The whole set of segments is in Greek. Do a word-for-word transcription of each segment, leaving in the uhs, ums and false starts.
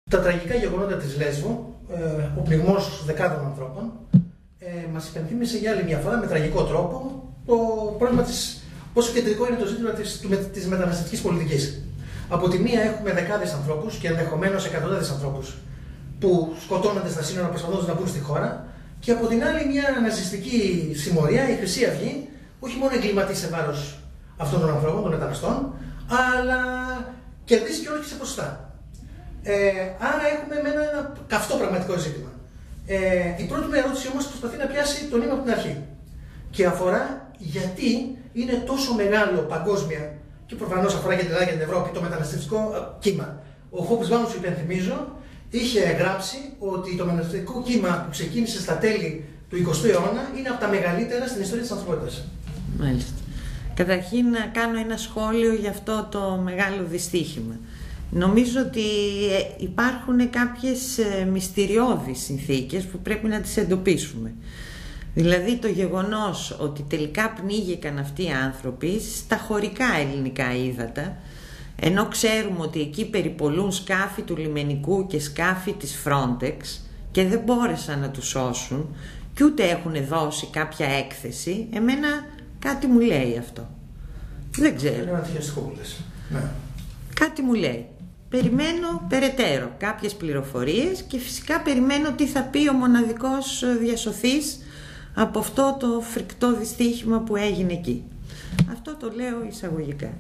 Τα τραγικά γεγονότα της Λέσβου, ε, ο πληγμός δεκάδων ανθρώπων, ε, μας υπενθύμισε για άλλη μια φορά με τραγικό τρόπο το πρόβλημα της, πόσο κεντρικό είναι το ζήτημα της, του, της μεταναστευτικής πολιτικής. Από τη μία έχουμε δεκάδες ανθρώπους και ενδεχομένως εκατοντάδες ανθρώπους που σκοτώνονται στα σύνορα προσπαθώντας να μπουν στη χώρα, και από την άλλη μια ναζιστική συμμορία, η Χρυσή Αυγή, όχι μόνο εγκληματεί σε βάρος αυτών των ανθρώπων, των μεταναστών, αλλά κερδίζει και όλο και σε ποσοστά. Ε, άρα έχουμε με ένα, ένα καυτό πραγματικό ζήτημα. Ε, η πρώτη μου ερώτηση όμως προσπαθεί να πιάσει το νήμα από την αρχή και αφορά γιατί είναι τόσο μεγάλο παγκόσμια, και προφανώς αφορά και την Ελλάδα και την Ευρώπη, το μεταναστευτικό κύμα. Ο Hobsbawm, σου υπενθυμίζω, είχε γράψει ότι το μεταναστευτικό κύμα που ξεκίνησε στα τέλη του εικοστού αιώνα είναι από τα μεγαλύτερα στην ιστορία της ανθρωπότητας. Μάλιστα. Καταρχήν να κάνω ένα σχόλιο για αυτό το μεγάλο δυστύχημα. Νομίζω ότι υπάρχουν κάποιες μυστηριώδεις συνθήκες που πρέπει να τις εντοπίσουμε. Δηλαδή το γεγονός ότι τελικά πνίγηκαν αυτοί οι άνθρωποι στα χωρικά ελληνικά ύδατα, ενώ ξέρουμε ότι εκεί περιπολούν σκάφη του λιμενικού και σκάφη της Frontex και δεν μπόρεσαν να τους σώσουν και ούτε έχουν δώσει κάποια έκθεση, εμένα κάτι μου λέει αυτό. Δεν ξέρω. Ναι. Κάτι μου λέει. Περιμένω περαιτέρω κάποιες πληροφορίες και φυσικά περιμένω τι θα πει ο μοναδικός διασωθής από αυτό το φρικτό δυστύχημα που έγινε εκεί. Αυτό το λέω εισαγωγικά.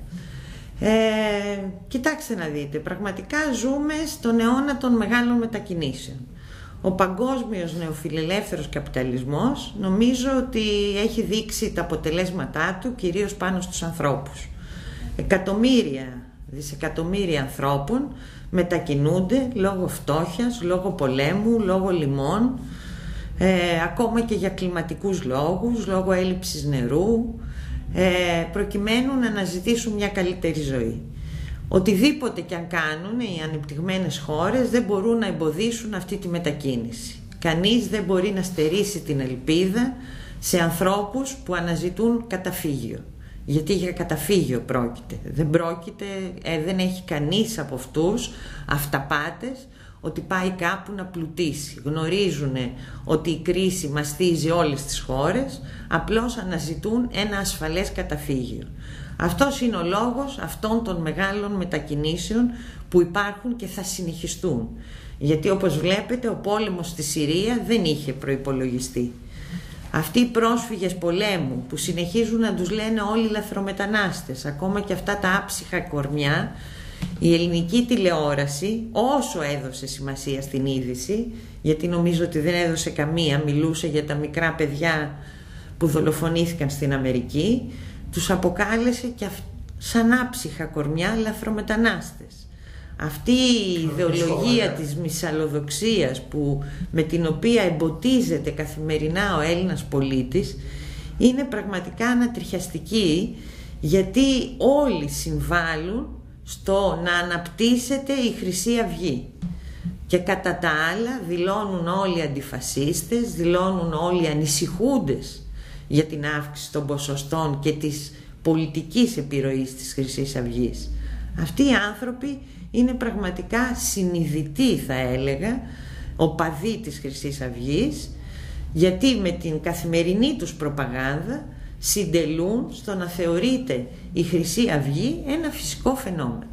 Ε, κοιτάξτε να δείτε, πραγματικά ζούμε στον αιώνα των μεγάλων μετακινήσεων. Ο παγκόσμιος νεοφιλελεύθερος καπιταλισμός νομίζω ότι έχει δείξει τα αποτελέσματά του κυρίως πάνω στους ανθρώπους. Εκατομμύρια, δισεκατομμύρια ανθρώπων μετακινούνται λόγω φτώχειας, λόγω πολέμου, λόγω λοιμών, ε, ακόμα και για κλιματικούς λόγους, λόγω έλλειψης νερού, ε, προκειμένου να αναζητήσουν μια καλύτερη ζωή. Οτιδήποτε και αν κάνουν οι ανεπτυγμένες χώρες δεν μπορούν να εμποδίσουν αυτή τη μετακίνηση. Κανείς δεν μπορεί να στερήσει την ελπίδα σε ανθρώπους που αναζητούν καταφύγιο. Γιατί για καταφύγιο πρόκειται. Δεν πρόκειται, ε, δεν έχει κανείς από αυτούς αυταπάτες ότι πάει κάπου να πλουτίσει. Γνωρίζουν ότι η κρίση μαστίζει όλες τις χώρες, απλώς αναζητούν ένα ασφαλές καταφύγιο. Αυτός είναι ο λόγος αυτών των μεγάλων μετακινήσεων που υπάρχουν και θα συνεχιστούν. Γιατί όπως βλέπετε ο πόλεμος στη Συρία δεν είχε προϋπολογιστεί. Αυτοί οι πρόσφυγες πολέμου που συνεχίζουν να τους λένε όλοι λαθρομετανάστες, ακόμα και αυτά τα άψυχα κορμιά, η ελληνική τηλεόραση όσο έδωσε σημασία στην είδηση, γιατί νομίζω ότι δεν έδωσε καμία, μιλούσε για τα μικρά παιδιά που δολοφονήθηκαν στην Αμερική, τους αποκάλεσε και αυ... σαν άψυχα κορμιά λαθρομετανάστες. Αυτή η ιδεολογία της μυσαλλοδοξίας που, με την οποία εμποτίζεται καθημερινά ο Έλληνας πολίτης είναι πραγματικά ανατριχιαστική, γιατί όλοι συμβάλλουν στο να αναπτύσσεται η Χρυσή Αυγή. Και κατά τα άλλα δηλώνουν όλοι αντιφασίστες, δηλώνουν όλοι ανησυχούντες για την αύξηση των ποσοστών και της πολιτικής επιρροής της Χρυσής Αυγής. Αυτοί οι άνθρωποι είναι πραγματικά συνειδητοί, θα έλεγα, οπαδοί της Χρυσής Αυγής, γιατί με την καθημερινή τους προπαγάνδα συντελούν στο να θεωρείται η Χρυσή Αυγή ένα φυσικό φαινόμενο.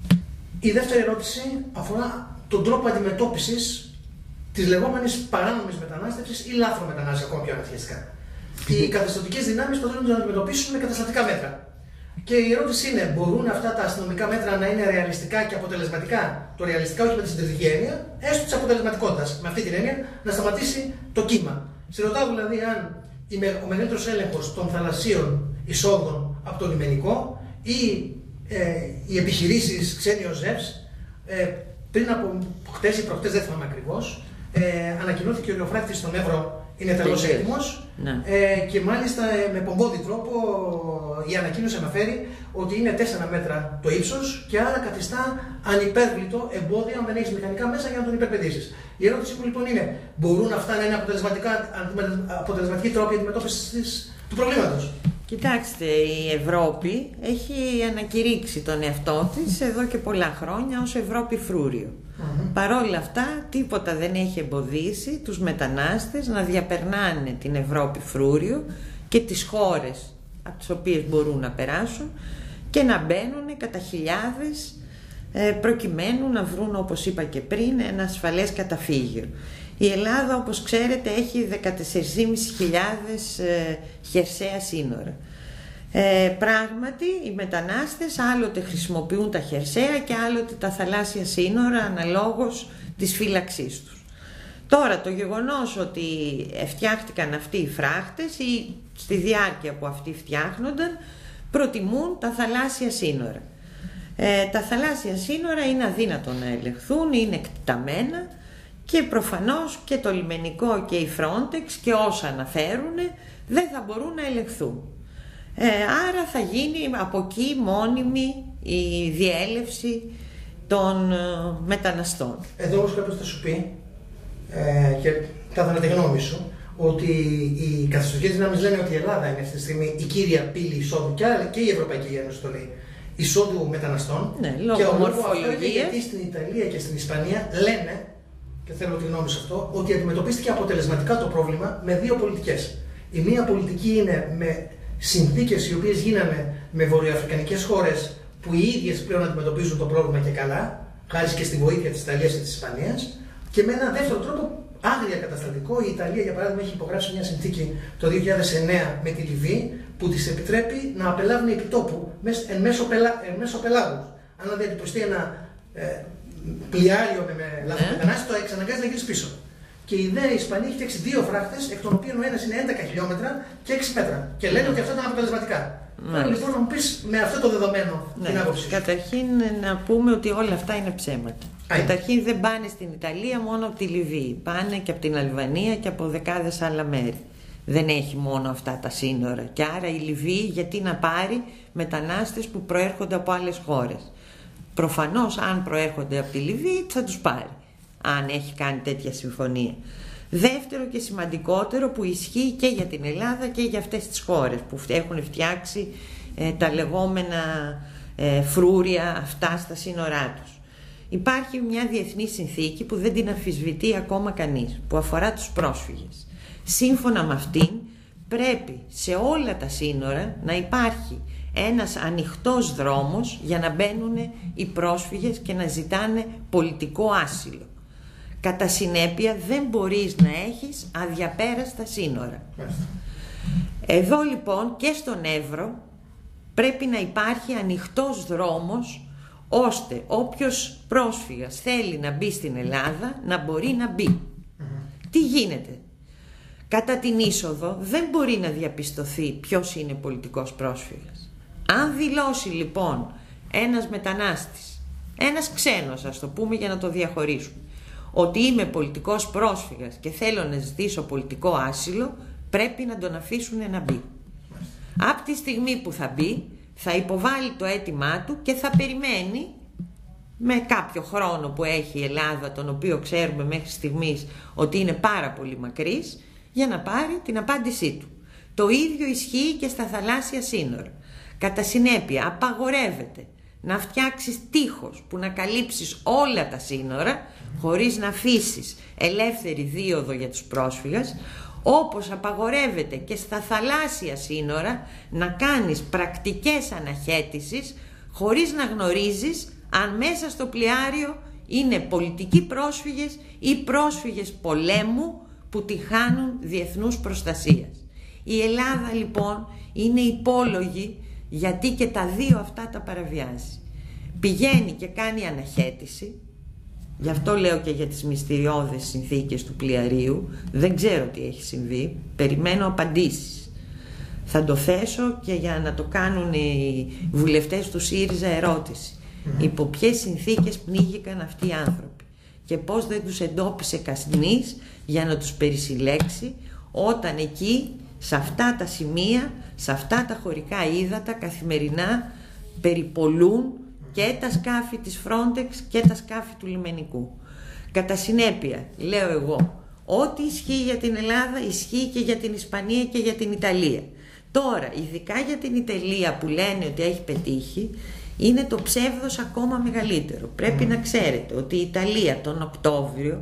Η δεύτερη ερώτηση αφορά τον τρόπο αντιμετώπισης της λεγόμενης παράνομης μετανάστευσης ή λάθρομετανάστευσης, ακόμα πιο αναγκαστικά. Οι καθεστωτικές δυνάμεις προσπαθούν να αντιμετωπίσουν με καταστατικά μέτρα. Και η ερώτηση είναι, μπορούν αυτά τα αστυνομικά μέτρα να είναι ρεαλιστικά και αποτελεσματικά? Το ρεαλιστικά όχι με τη συντηρητική έννοια, έστω τη αποτελεσματικότητα. Με αυτή την έννοια να σταματήσει το κύμα. Σε ρωτάω δηλαδή αν ο μεγαλύτερος έλεγχος των θαλασσίων εισόδων από το λιμενικό ή ε, οι επιχειρήσεις ξένοι ΟΖΕΒΣ, ε, πριν από χτες ή προχτές, δεν θυμάμαι ακριβώς, ε, ανακοινώθηκε ότι ο φράκτης στον Εύρο είναι τελώς έτοιμος, ναι. ε, και μάλιστα ε, με πομπόδι τρόπο η ανακοίνωση αναφέρει ότι είναι τέσσερα μέτρα το ύψος και άρα καθιστά ανυπέρβλητο εμπόδιο αν δεν έχεις μηχανικά μέσα για να τον υπερπεδίσεις. Η ερώτηση μου λοιπόν είναι, μπορούν αυτά να είναι αποτελεσματικά, αποτελεσματικοί τρόποι αντιμετώπισης του προβλήματος? Κοιτάξτε, η Ευρώπη έχει ανακηρύξει τον εαυτό της εδώ και πολλά χρόνια ως Ευρώπη φρούριο. Mm-hmm. Παρόλα αυτά, τίποτα δεν έχει εμποδίσει τους μετανάστες να διαπερνάνε την Ευρώπη φρούριο και τις χώρες από τις οποίες μπορούν να περάσουν και να μπαίνουν κατά χιλιάδες προκειμένου να βρουν, όπως είπα και πριν, ένα ασφαλές καταφύγιο. Η Ελλάδα, όπως ξέρετε, έχει δεκατέσσερις χιλιάδες πεντακόσια χερσαία σύνορα. Ε, πράγματι, οι μετανάστες άλλοτε χρησιμοποιούν τα χερσαία και άλλοτε τα θαλάσσια σύνορα αναλόγως της φύλαξής τους. Τώρα, το γεγονός ότι φτιάχτηκαν αυτοί οι φράχτες ή στη διάρκεια που αυτοί φτιάχνονταν, προτιμούν τα θαλάσσια σύνορα. Ε, τα θαλάσσια σύνορα είναι αδύνατο να ελεγχθούν, είναι εκτεταμένα και προφανώς και το λιμενικό και η Frontex και όσα αναφέρουν δεν θα μπορούν να ελεγχθούν. Ε, άρα θα γίνει από εκεί μόνιμη η διέλευση των ε, μεταναστών. Εδώ όμως κάποιος θα σου πει, ε, και θα ήθελα τη γνώμη σου, ότι οι καταστροφικές δυνάμεις λένε ότι η Ελλάδα είναι αυτή τη στιγμή η κύρια πύλη εισόδου και, και η Ευρωπαϊκή Ένωση το λέει, εισόδου μεταναστών. Ναι, λόγω και μορφολογίας. Γιατί στην Ιταλία και στην Ισπανία λένε, και θέλω τη γνώμη σε αυτό, ότι αντιμετωπίστηκε αποτελεσματικά το πρόβλημα με δύο πολιτικές. Η μία πολιτική είναι με συνθήκες οι οποίες γίνανε με βορειοαφρικανικές χώρες που οι ίδιες πλέον αντιμετωπίζουν το πρόβλημα και καλά, χάρη και στη βοήθεια της Ιταλίας και της Ισπανίας, και με έναν δεύτερο τρόπο άγρια καταστατικό. Η Ιταλία, για παράδειγμα, έχει υπογράψει μια συνθήκη το δύο χιλιάδες εννέα με τη Λιβύη που της επιτρέπει να απελάβουν επιτόπου εν μέσω, πελά, εν μέσω πελάγους. Αν αντιμετωπιστεί ένα ε, πλοιάριο με, με λαθρομετανάστες, το εξαναγκάζει να γυρίσει πίσω. Και η ιδέα η Ισπανία έχει φτιάξει δύο φράχτες, εκ των οποίων ο ένας είναι έντεκα χιλιόμετρα και έξι μέτρα. Και λένε ότι αυτά ήταν αποτελεσματικά. Θέλω λοιπόν να μου πεις με αυτό το δεδομένο ναι, την άποψη. Καταρχήν να πούμε ότι όλα αυτά είναι ψέματα. Α, καταρχήν δεν πάνε στην Ιταλία μόνο από τη Λιβύη. Πάνε και από την Αλβανία και από δεκάδες άλλα μέρη. Δεν έχει μόνο αυτά τα σύνορα. Και άρα η Λιβύη γιατί να πάρει μετανάστες που προέρχονται από άλλες χώρες. Προφανώς αν προέρχονται από τη Λιβύη θα τους πάρει, αν έχει κάνει τέτοια συμφωνία. Δεύτερο και σημαντικότερο που ισχύει και για την Ελλάδα και για αυτές τις χώρες που έχουν φτιάξει ε, τα λεγόμενα ε, φρούρια αυτά στα σύνορά τους. Υπάρχει μια διεθνή συνθήκη που δεν την αμφισβητεί ακόμα κανείς, που αφορά τους πρόσφυγες. Σύμφωνα με αυτήν πρέπει σε όλα τα σύνορα να υπάρχει ένας ανοιχτός δρόμος για να μπαίνουν οι πρόσφυγες και να ζητάνε πολιτικό άσυλο. Κατά συνέπεια δεν μπορείς να έχεις αδιαπέραστα σύνορα. Εδώ λοιπόν και στον Εύρο πρέπει να υπάρχει ανοιχτός δρόμος ώστε όποιος πρόσφυγας θέλει να μπει στην Ελλάδα να μπορεί να μπει. Mm-hmm. Τι γίνεται? Κατά την είσοδο δεν μπορεί να διαπιστωθεί ποιος είναι πολιτικός πρόσφυγας. Αν δηλώσει λοιπόν ένας μετανάστης, ένας ξένος ας το πούμε για να το διαχωρίσουμε, ότι είμαι πολιτικός πρόσφυγας και θέλω να ζητήσω πολιτικό άσυλο, πρέπει να τον αφήσουν να μπει. Από τη στιγμή που θα μπει, θα υποβάλει το αίτημά του και θα περιμένει με κάποιο χρόνο που έχει η Ελλάδα, τον οποίο ξέρουμε μέχρι στιγμής ότι είναι πάρα πολύ μακρύς, για να πάρει την απάντησή του. Το ίδιο ισχύει και στα θαλάσσια σύνορα. Κατά συνέπεια, απαγορεύεται να φτιάξεις τείχος που να καλύψεις όλα τα σύνορα χωρίς να αφήσεις ελεύθερη δίωδο για τους πρόσφυγες, όπως απαγορεύεται και στα θαλάσσια σύνορα να κάνεις πρακτικές αναχέτησης χωρίς να γνωρίζεις αν μέσα στο πλοιάριο είναι πολιτικοί πρόσφυγες ή πρόσφυγες πολέμου που τη χάνουν διεθνούς προστασίας. Η Ελλάδα λοιπόν είναι υπόλογη γιατί και τα δύο αυτά τα παραβιάζει. Πηγαίνει και κάνει αναχέτηση, γι' αυτό λέω και για τις μυστηριώδες συνθήκες του πλοιαρίου, δεν ξέρω τι έχει συμβεί, περιμένω απαντήσεις. Θα το θέσω και για να το κάνουν οι βουλευτές του ΣΥΡΙΖΑ ερώτηση. Mm-hmm. Υπό ποιες συνθήκες πνίγηκαν αυτοί οι άνθρωποι και πώς δεν τους εντόπισε κανείς για να τους περισυλλέξει όταν εκεί, σε αυτά τα σημεία, σε αυτά τα χωρικά ύδατα καθημερινά περιπολούν και τα σκάφη της Frontex και τα σκάφη του λιμενικού. Κατά συνέπεια, λέω εγώ, ό,τι ισχύει για την Ελλάδα ισχύει και για την Ισπανία και για την Ιταλία. Τώρα, ειδικά για την Ιταλία που λένε ότι έχει πετύχει, είναι το ψεύδος ακόμα μεγαλύτερο. Πρέπει mm. να ξέρετε ότι η Ιταλία τον Οκτώβριο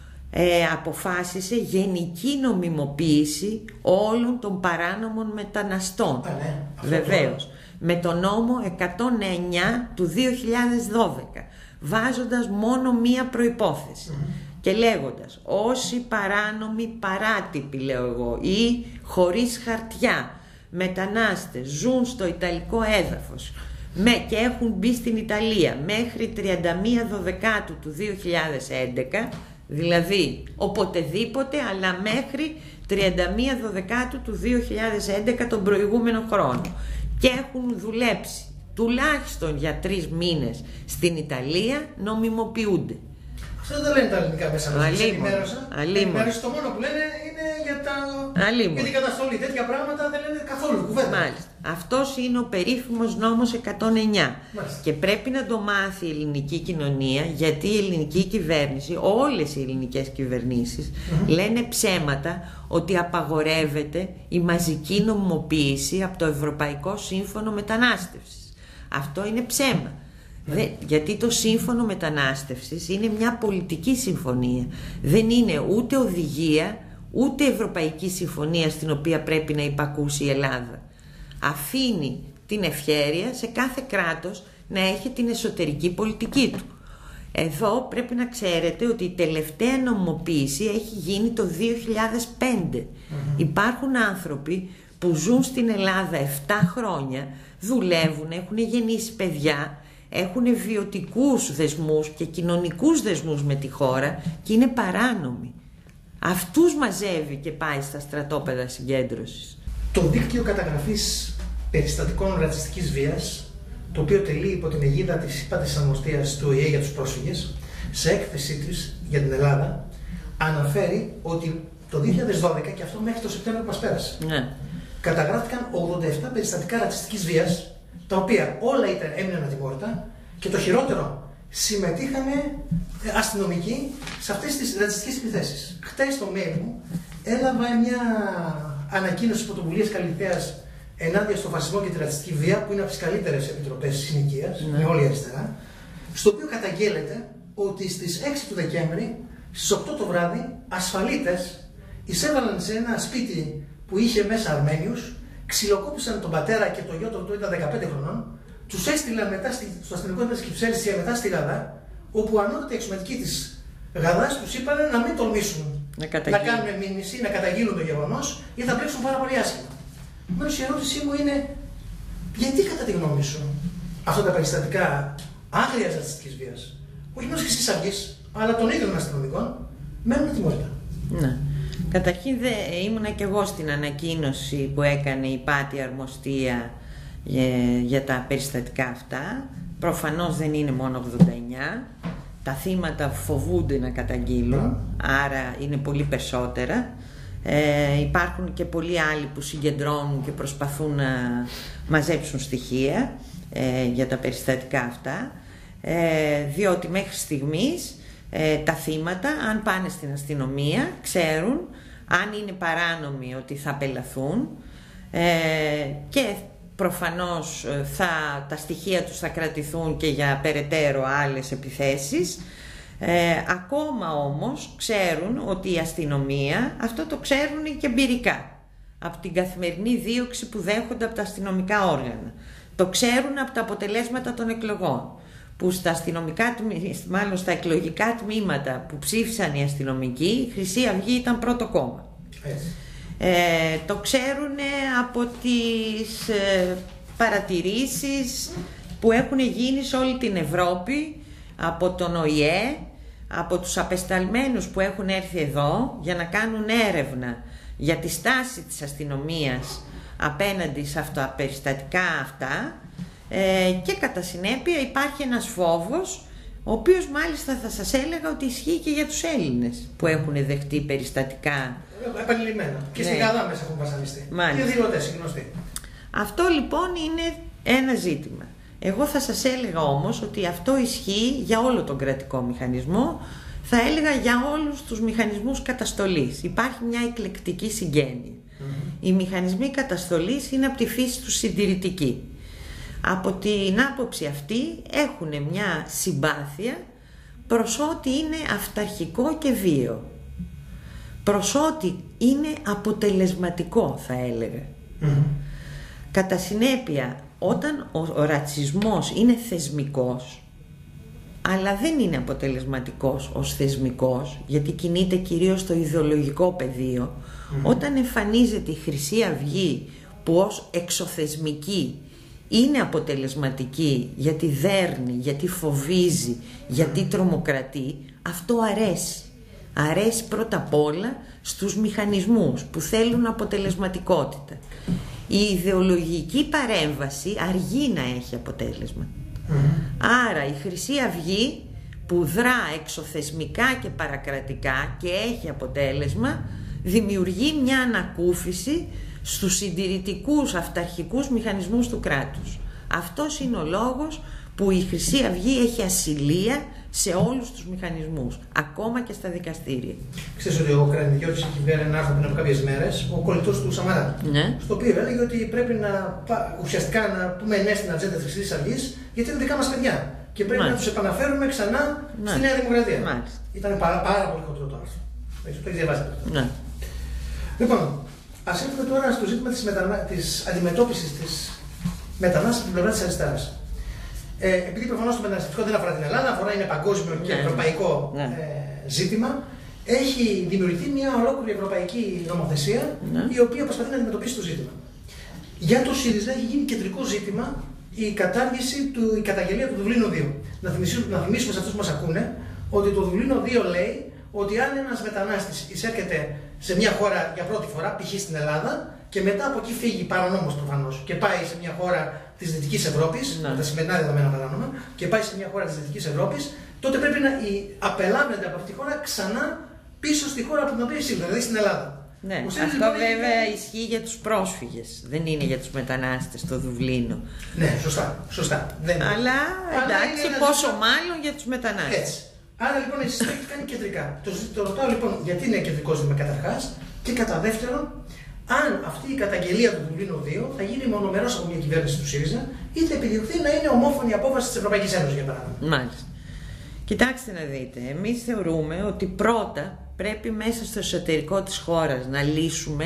ε, αποφάσισε γενική νομιμοποίηση όλων των παράνομων μεταναστών. Ah, ναι. Βεβαίως. Με τον νόμο εκατόν εννιά του δύο χιλιάδες δώδεκα, βάζοντας μόνο μία προϋπόθεση mm. και λέγοντας όσοι παράνομοι, παράτυποι λέω εγώ, ή χωρίς χαρτιά μετανάστες ζουν στο Ιταλικό έδαφος με, και έχουν μπει στην Ιταλία μέχρι τριάντα μία Δωδεκάτου του δύο χιλιάδες έντεκα, δηλαδή οποτεδήποτε, αλλά μέχρι τριάντα μία Δωδεκάτου του δύο χιλιάδες έντεκα τον προηγούμενο χρόνο, και έχουν δουλέψει τουλάχιστον για τρεις μήνες στην Ιταλία, νομιμοποιούνται. Αυτό δεν λένε τα ελληνικά μέσα μας. Ενημέρωσα. Ενημέρωσα. Το μόνο που λένε είναι για, τα... για την καταστολή. Τέτοια πράγματα δεν λένε καθόλου κουβέντα. Μάλιστα. Αυτός είναι ο περίφημος νόμος εκατόν εννιά. Μάλιστα. Και πρέπει να το μάθει η ελληνική κοινωνία, γιατί η ελληνική κυβέρνηση, όλες οι ελληνικές κυβερνήσεις, mm-hmm. λένε ψέματα ότι απαγορεύεται η μαζική νομιμοποίηση από το Ευρωπαϊκό Σύμφωνο Μετανάστευσης. Αυτό είναι ψέμα. Δε, γιατί το σύμφωνο μετανάστευσης είναι μια πολιτική συμφωνία. Δεν είναι ούτε οδηγία, ούτε ευρωπαϊκή συμφωνία στην οποία πρέπει να υπακούσει η Ελλάδα. Αφήνει την ευχέρεια σε κάθε κράτος να έχει την εσωτερική πολιτική του. Εδώ πρέπει να ξέρετε ότι η τελευταία νομιμοποίηση έχει γίνει το δύο χιλιάδες πέντε. Mm-hmm. Υπάρχουν άνθρωποι που ζουν στην Ελλάδα επτά χρόνια, δουλεύουν, έχουν γεννήσει παιδιά, έχουν βιωτικούς δεσμούς και κοινωνικούς δεσμούς με τη χώρα και είναι παράνομοι. Αυτούς μαζεύει και πάει στα στρατόπεδα συγκέντρωσης. Το δίκτυο καταγραφής περιστατικών ρατσιστικής βίας, το οποίο τελεί υπό την αιγίδα της ΥΠΑΤΗΣ Αρμοστίας του Ο Η Ε για τους πρόσφυγες, σε έκθεσή της για την Ελλάδα, αναφέρει ότι το δύο χιλιάδες δώδεκα, και αυτό μέχρι το Σεπτέμβριο που μας πέρασε, ναι. καταγράφηκαν ογδόντα επτά περιστατικά ρατσιστικής βίας, τα οποία όλα ήταν, έμειναν ατιμόρυτα, και το χειρότερο, συμμετείχαν αστυνομικοί σε αυτές τις ρατσιστικές επιθέσεις. Χτες στο mail μου έλαβα μια ανακοίνωση πρωτοβουλίας Καλυθέας ενάντια στο φασισμό και τη ρατσιστική βία, που είναι από τις καλύτερες επιτροπές συνοικίας, ναι. με όλη η αριστερά, στο οποίο καταγγέλλεται ότι στις έξι του Δεκέμβρη, στις οκτώ το βράδυ, ασφαλίτες εισέβαλαν σε ένα σπίτι που είχε μέσα Αρμένιους, ξυλοκόπησαν τον πατέρα και το γιο του, ήταν δεκαπέντε χρονών, τους έστειλαν μετά στο αστυνομικό της Κυψέλης και μετά στη Γαδά, όπου ανώτατη εξωματική της Γαδάς τους είπαν να μην τολμήσουν να, να κάνουν μήνυση, να καταγγείλουν το γεγονός, ή θα πλέξουν πάρα πολύ άσχημα. Επομένως η ερώτησή μου είναι, γιατί κατά τη γνώμη σου αυτά τα περιστατικά άγριας ρατσιστικής βίας, όχι μόνο Χρυσής Αυγής, αλλά των ίδιων αστυνομικών, μένουν ατιμόρυτα? Ναι. Καταρχήν δε, ήμουνα και εγώ στην ανακοίνωση που έκανε η ΥΠΑΤΗ Αρμοστία για, για τα περιστατικά αυτά. Προφανώς δεν είναι μόνο ογδόντα εννιά. Τα θύματα φοβούνται να καταγγείλουν, άρα είναι πολύ περισσότερα. Ε, υπάρχουν και πολλοί άλλοι που συγκεντρώνουν και προσπαθούν να μαζέψουν στοιχεία ε, για τα περιστατικά αυτά, ε, διότι μέχρι στιγμής ε, τα θύματα, αν πάνε στην αστυνομία, ξέρουν αν είναι παράνομοι ότι θα απελαθούν, ε, και προφανώς θα, τα στοιχεία τους θα κρατηθούν και για περαιτέρω άλλες επιθέσεις. Ε, ακόμα όμως ξέρουν ότι η αστυνομία, αυτό το ξέρουν και εμπειρικά από την καθημερινή δίωξη που δέχονται από τα αστυνομικά όργανα, το ξέρουν από τα αποτελέσματα των εκλογών, που στα αστυνομικά, μάλλον στα εκλογικά τμήματα που ψήφισαν οι αστυνομικοί, η Χρυσή Αυγή ήταν πρώτο κόμμα. Ε, το ξέρουν από τις ε, παρατηρήσεις που έχουν γίνει σε όλη την Ευρώπη, από τον Ο Η Ε, από τους απεσταλμένους που έχουν έρθει εδώ για να κάνουν έρευνα για τη στάση της αστυνομίας απέναντι σε αυτά τα περιστατικά αυτά, ε, και κατά συνέπεια υπάρχει ένας φόβος, ο οποίος μάλιστα θα σας έλεγα ότι ισχύει και για τους Έλληνες που έχουν δεχτεί περιστατικά. Επανειλημμένα. Και ναι. στη Γαδά μέσα έχουν βασανιστεί. Μάλιστα. Και δηλωτές, γνωστοί. Αυτό λοιπόν είναι ένα ζήτημα. Εγώ θα σας έλεγα όμως ότι αυτό ισχύει για όλο τον κρατικό μηχανισμό. θα έλεγα για όλους τους μηχανισμούς καταστολής. Υπάρχει μια εκλεκτική συγγένεια. Mm-hmm. Οι μηχανισμοί καταστολής είναι από τη φύση τους συντηρητικοί. Από την άποψη αυτή έχουν μια συμπάθεια προς ό,τι είναι αυταρχικό και βίαιο. Προς ό,τι είναι αποτελεσματικό, θα έλεγα. Mm-hmm. Κατά συνέπεια, όταν ο, ο ρατσισμός είναι θεσμικός, αλλά δεν είναι αποτελεσματικός ως θεσμικός, γιατί κινείται κυρίως στο ιδεολογικό πεδίο, mm-hmm. όταν εμφανίζεται η Χρυσή Αυγή που ως εξωθεσμική είναι αποτελεσματική, γιατί δέρνει, γιατί φοβίζει, γιατί τρομοκρατεί, αυτό αρέσει. Αρέσει πρώτα απ' όλα στους μηχανισμούς που θέλουν αποτελεσματικότητα. Η ιδεολογική παρέμβαση αργεί να έχει αποτέλεσμα. Mm-hmm. Άρα η Χρυσή Αυγή που δρά εξωθεσμικά και παρακρατικά και έχει αποτέλεσμα, δημιουργεί μια ανακούφιση στους συντηρητικούς αυταρχικούς μηχανισμούς του κράτους. Αυτός είναι ο λόγος που η Χρυσή Αυγή έχει ασυλία σε όλους τους μηχανισμούς, ακόμα και στα δικαστήρια. Ξέρεις ότι ο Κρανιδιώτης έχει βγάλει ένα άρθρο πριν από κάποιες μέρες, ο κολλητός του Σαμαρά, ναι. στο οποίο έλεγε ότι πρέπει να ουσιαστικά να πούμε ναι στην ατζέντα της Χρυσής Αυγής, γιατί είναι δικά μας παιδιά και πρέπει Μάλιστα. να τους επαναφέρουμε ξανά Μάλιστα. στη Νέα Δημοκρατία. Μάλιστα. Ήταν πάρα, πάρα πολύ χοντρό το άρθρο. Το έχει διαβάσει. Ναι. Λοιπόν, ας έρθουμε τώρα στο ζήτημα της, μετανα... της αντιμετώπισης της μετανάστευσης από την πλευρά της αριστεράς. Ε, επειδή προφανώς το μεταναστευτικό δεν αφορά την Ελλάδα, αφορά είναι παγκόσμιο και ναι, ευρωπαϊκό ναι. ε, ζήτημα, έχει δημιουργηθεί μια ολόκληρη ευρωπαϊκή νομοθεσία ναι. η οποία προσπαθεί να αντιμετωπίσει το ζήτημα. Για το ΣΥΡΙΖΑ έχει γίνει κεντρικό ζήτημα η κατάργηση, του, η καταγγελία του Δουβλίνου δύο. Να θυμίσουμε, να θυμίσουμε σε αυτούς που μας ακούνε ότι το Δουβλίνο δύο λέει ότι αν ένας μετανάστης εισέρχεται σε μια χώρα για πρώτη φορά, π.χ. στην Ελλάδα, και μετά από εκεί φύγει παρανόμως προφανώς και πάει σε μια χώρα της Δυτικής Ευρώπης, ναι. με τα σημερινά δεδομένα παράνομα, και πάει σε μια χώρα της Δυτικής Ευρώπης, τότε πρέπει να απελάβεται από αυτή τη χώρα ξανά πίσω στη χώρα από την οποία εισήλθε, δηλαδή στην Ελλάδα. Ναι, αυτό βέβαια είναι... ισχύει για τους πρόσφυγες, δεν είναι για τους μετανάστες το Δουβλίνο. Ναι, σωστά, σωστά. Δεν είναι. Αλλά εντάξει, Αλλά πόσο ένα... μάλλον για τους μετανάστες. Έτσι. Άρα λοιπόν εσείς το έχετε κάνει κεντρικά. Το, το ρωτάω λοιπόν γιατί είναι κεντρικό ζήτημα καταρχάς, και κατά δεύτερον, αν αυτή η καταγγελία του Δουβλίνου δύο θα γίνει μονομερώς από μια κυβέρνηση του ΣΥΡΙΖΑ, είτε επιδιωχθεί να είναι ομόφωνη απόφαση της Ευρωπαϊκής Ένωσης, για παράδειγμα. Μάλιστα. Κοιτάξτε να δείτε, εμείς θεωρούμε ότι πρώτα πρέπει μέσα στο εσωτερικό της χώρας να λύσουμε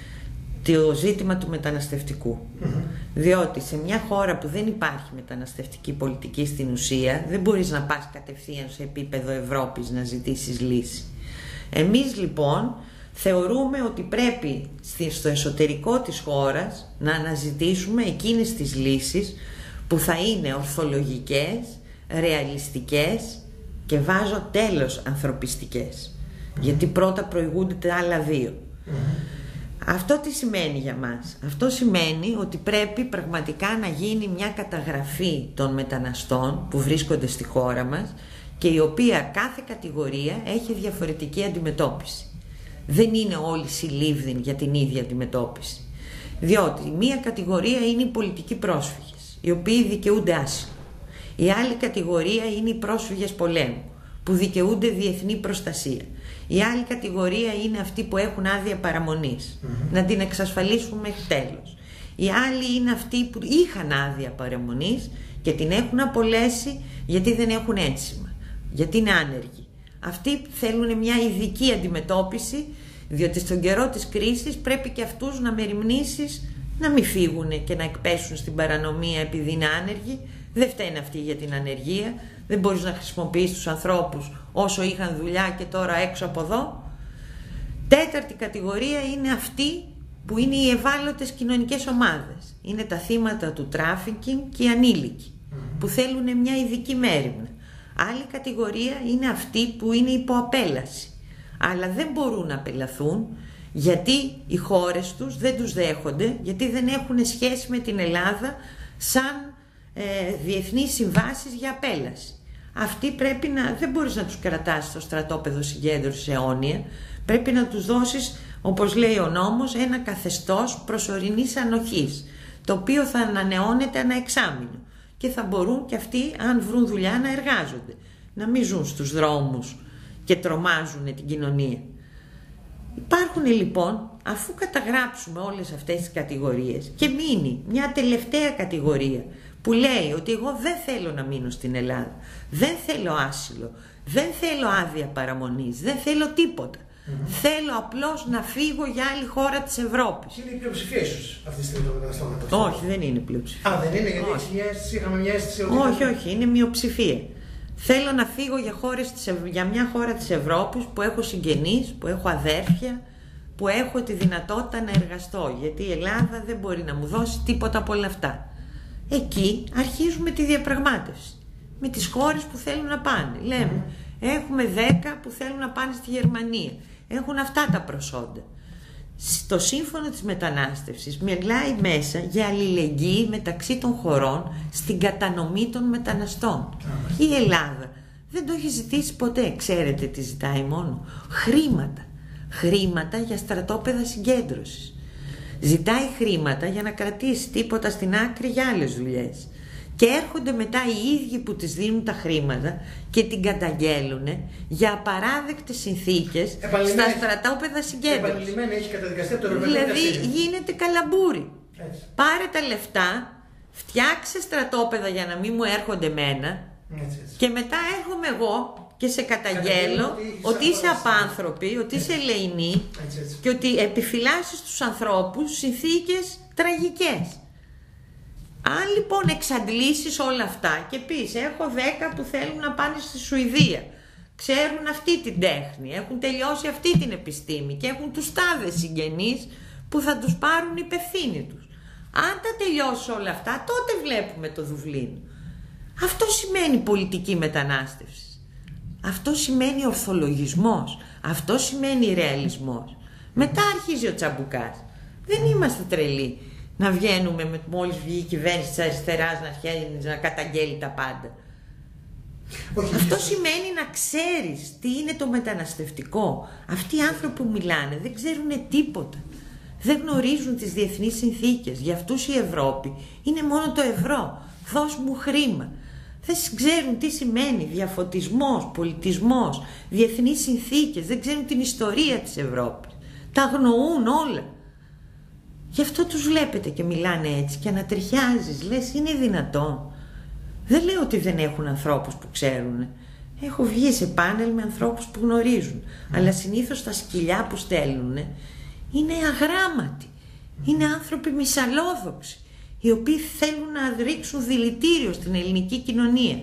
το ζήτημα του μεταναστευτικού. Mm-hmm. Διότι σε μια χώρα που δεν υπάρχει μεταναστευτική πολιτική στην ουσία, δεν μπορείς να πας κατευθείαν σε επίπεδο Ευρώπης να ζητήσεις λύση. Εμείς λοιπόν θεωρούμε ότι πρέπει στο εσωτερικό της χώρας να αναζητήσουμε εκείνες τις λύσεις που θα είναι ορθολογικές, ρεαλιστικές και βάζω τέλος ανθρωπιστικές. Mm-hmm. Γιατί πρώτα προηγούνται τα άλλα δύο. Mm-hmm. Αυτό τι σημαίνει για μας? Αυτό σημαίνει ότι πρέπει πραγματικά να γίνει μια καταγραφή των μεταναστών που βρίσκονται στη χώρα μας και η οποία κάθε κατηγορία έχει διαφορετική αντιμετώπιση. Δεν είναι όλοι συλλήβδιν για την ίδια αντιμετώπιση. Διότι μία κατηγορία είναι οι πολιτικοί πρόσφυγες, οι οποίοι δικαιούνται άσυλο. Η άλλη κατηγορία είναι οι πρόσφυγες πολέμου, που δικαιούνται διεθνή προστασία. Η άλλη κατηγορία είναι αυτοί που έχουν άδεια παραμονής, mm-hmm. να την εξασφαλίσουν μέχρι τέλος. Οι άλλοι είναι αυτοί που είχαν άδεια παραμονής και την έχουν απολέσει γιατί δεν έχουν ένσημα, γιατί είναι άνεργοι. Αυτοί θέλουν μια ειδική αντιμετώπιση, διότι στον καιρό της κρίσης πρέπει και αυτούς να μεριμνήσεις να μην φύγουν και να εκπέσουν στην παρανομία επειδή είναι άνεργοι. Δεν φταίνουν αυτοί για την ανεργία. Δεν μπορείς να χρησιμοποιήσεις τους ανθρώπους όσο είχαν δουλειά και τώρα έξω από εδώ. Τέταρτη κατηγορία είναι αυτοί που είναι οι ευάλωτες κοινωνικές ομάδες. Είναι τα θύματα του τράφικινγκ και οι ανήλικοι που θέλουν μια ειδική μέριμνα. Άλλη κατηγορία είναι αυτοί που είναι υπό απέλαση, αλλά δεν μπορούν να απελαθούν γιατί οι χώρες τους δεν τους δέχονται, γιατί δεν έχουν σχέση με την Ελλάδα σαν ε, διεθνείς συμβάσεις για απέλαση. Αυτοί πρέπει να, δεν μπορείς να τους κρατάς στο στρατόπεδο συγκέντρωσης αιώνια, πρέπει να τους δώσεις, όπως λέει ο νόμος, ένα καθεστώς προσωρινής ανοχής, το οποίο θα ανανεώνεται ανά εξάμηνο και θα μπορούν και αυτοί, αν βρουν δουλειά, να εργάζονται, να μην ζουν στους δρόμους και τρομάζουν την κοινωνία. Υπάρχουν λοιπόν, αφού καταγράψουμε όλες αυτές τις κατηγορίες και μείνει μια τελευταία κατηγορία που λέει ότι εγώ δεν θέλω να μείνω στην Ελλάδα, δεν θέλω άσυλο, δεν θέλω άδεια παραμονής, δεν θέλω τίποτα. Mm-hmm. Θέλω απλώς να φύγω για άλλη χώρα της Ευρώπης. Είναι η πλειοψηφία ίσως αυτή τη στιγμή των μεταναστών. Όχι, δεν είναι πλειοψηφία. Α, δεν είναι, γιατί όχι. Μια αίσθηση, είχαμε μια αίσθηση ότι... Όχι, όχι, είναι μειοψηφία. Θέλω να φύγω για, χώρες της Ευ... για μια χώρα της Ευρώπης που έχω συγγενείς, που έχω αδέρφια, που έχω τη δυνατότητα να εργαστώ. Γιατί η Ελλάδα δεν μπορεί να μου δώσει τίποτα από όλα αυτά. Εκεί αρχίζουμε τη διαπραγμάτευση με τις χώρες που θέλουν να πάνε. Λέμε, mm-hmm. έχουμε δέκα που θέλουν να πάνε στη Γερμανία. Έχουν αυτά τα προσόντα. Στο σύμφωνο της μετανάστευσης μιλάει μέσα για αλληλεγγύη μεταξύ των χωρών στην κατανομή των μεταναστών. Mm-hmm. Η Ελλάδα δεν το έχει ζητήσει ποτέ. Ξέρετε τι ζητάει μόνο? Χρήματα. Χρήματα για στρατόπεδα συγκέντρωσης. Ζητάει χρήματα για να κρατήσει τίποτα στην άκρη για άλλες δουλειές. Και έρχονται μετά οι ίδιοι που τις δίνουν τα χρήματα και την καταγγέλουν για απαράδεκτες συνθήκες στα στρατόπεδα συγκέντρωσης. Επανειλημμένα έχει καταδικαστεί από το Ευρωπαϊκό Δικαστήριο. Δηλαδή γίνεται καλαμπούρι. Έτσι. Πάρε τα λεφτά, φτιάξε στρατόπεδα για να μην μου έρχονται εμένα, έτσι, έτσι. Και μετά έρχομαι εγώ και σε καταγγέλω ότι, ότι είσαι απάνθρωποι, ότι είσαι ελεηνοί και ότι επιφυλάσσεις στους ανθρώπους συνθήκες τραγικές. Αν λοιπόν εξαντλήσεις όλα αυτά και πεις έχω δέκα που θέλουν να πάνε στη Σουηδία, ξέρουν αυτή την τέχνη, έχουν τελειώσει αυτή την επιστήμη και έχουν τους τάδες συγγενείς που θα τους πάρουν υπευθύνοι τους. Αν τα τελειώσει όλα αυτά, τότε βλέπουμε το Δουβλίνο. Αυτό σημαίνει πολιτική μετανάστευση. Αυτό σημαίνει ορθολογισμός. Αυτό σημαίνει ρεαλισμός. Μετά αρχίζει ο τσαμπουκάς. Δεν είμαστε τρελοί να βγαίνουμε με, μόλις βγει η κυβέρνηση της αριστεράς να αρχίζει να καταγγέλει τα πάντα. Όχι, αυτό όχι. Σημαίνει να ξέρεις τι είναι το μεταναστευτικό. Αυτοί οι άνθρωποι που μιλάνε δεν ξέρουν τίποτα. Δεν γνωρίζουν τις διεθνείς συνθήκες. Για αυτούς η Ευρώπη είναι μόνο το ευρώ. Δώσ' μου χρήμα. Δεν ξέρουν τι σημαίνει διαφωτισμός, πολιτισμός, διεθνείς συνθήκες. Δεν ξέρουν την ιστορία της Ευρώπης. Τα αγνοούν όλα. Γι' αυτό τους βλέπετε και μιλάνε έτσι και ανατριχιάζεις. Λες είναι δυνατόν? Δεν λέω ότι δεν έχουν ανθρώπους που ξέρουν. Έχω βγει σε πάνελ με ανθρώπους που γνωρίζουν. Mm. Αλλά συνήθως τα σκυλιά που στέλνουν είναι αγράμματοι. Mm. Είναι άνθρωποι μυσαλλόδοξοι, οι οποίοι θέλουν να ρίξουν δηλητήριο στην ελληνική κοινωνία.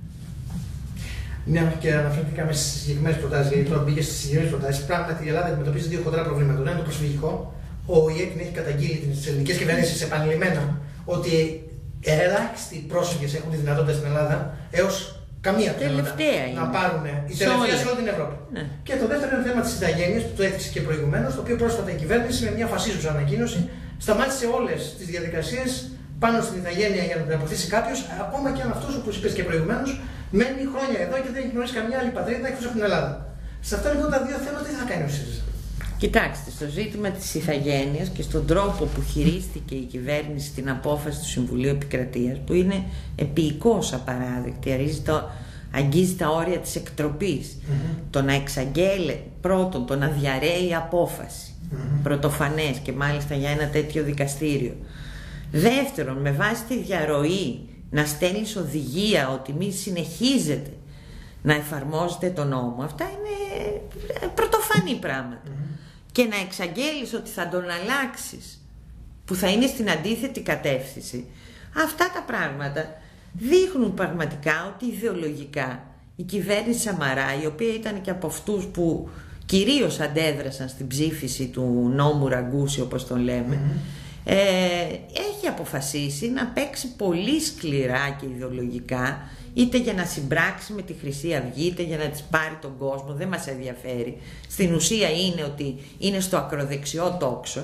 Ναι, και αναφερθήκαμε στις συγκεκριμένες προτάσεις, γιατί τώρα μπήκε στις συγκεκριμένες προτάσεις. Πράγματι η Ελλάδα αντιμετωπίζει δύο χοντρά προβλήματα. Το ένα είναι το προσφυγικό. Ο ΟΗΕ την έχει καταγγείλει τις ελληνικές κυβερνήσεις επανειλημμένα ότι ελάχιστοι πρόσφυγες έχουν τη δυνατότητα στην Ελλάδα έως καμία πιθανότητα να πάρουν οι τελευταίες σε όλη την Ευρώπη. Ναι. Και το δεύτερο είναι το θέμα της ηθαγένειας που το έθιξε και προηγουμένως, το οποίο πρόσφατα η κυβέρνηση με μια φασίζουσα ανακοίνωση σταμάτησε όλες τις διαδικασίες πάνω στην ηθαγένεια για να την αποκτήσει κάποιος, ακόμα και αν αυτός, όπως είπες και προηγουμένως, μένει χρόνια εδώ και δεν έχει γνωρίσει καμιά άλλη πατρίδα εκτός από την Ελλάδα. Σε αυτά λοιπόν τα δύο θέματα τι θα κάνει ο ΣΥΡΙΖΑ? Κοιτάξτε, στο ζήτημα της ηθαγένειας και στον τρόπο που χειρίστηκε η κυβέρνηση την απόφαση του Συμβουλίου Επικρατείας, που είναι επικώς απαράδεκτη, αρίζει το, αγγίζει τα όρια της εκτροπής, mm-hmm. το να εξαγγέλει πρώτον, το να διαρρέει απόφαση, mm-hmm. πρωτοφανές και μάλιστα για ένα τέτοιο δικαστήριο. Δεύτερον, με βάση τη διαρροή να στέλνεις οδηγία ότι μη συνεχίζεται να εφαρμόζεται το νόμο, αυτά είναι πρωτοφανή πράγματα. Mm-hmm. Και να εξαγγέλεις ότι θα τον αλλάξεις, που θα είναι στην αντίθετη κατεύθυνση. Αυτά τα πράγματα δείχνουν πραγματικά ότι ιδεολογικά η κυβέρνηση Σαμαρά, η οποία ήταν και από αυτούς που κυρίως αντέδρασαν στην ψήφιση του νόμου Ραγκούση, όπως τον λέμε, mm-hmm. ε, έχει αποφασίσει να παίξει πολύ σκληρά και ιδεολογικά, είτε για να συμπράξει με τη Χρυσή Αυγή, είτε για να της πάρει τον κόσμο, δεν μας ενδιαφέρει. Στην ουσία είναι ότι είναι στο ακροδεξιό τόξο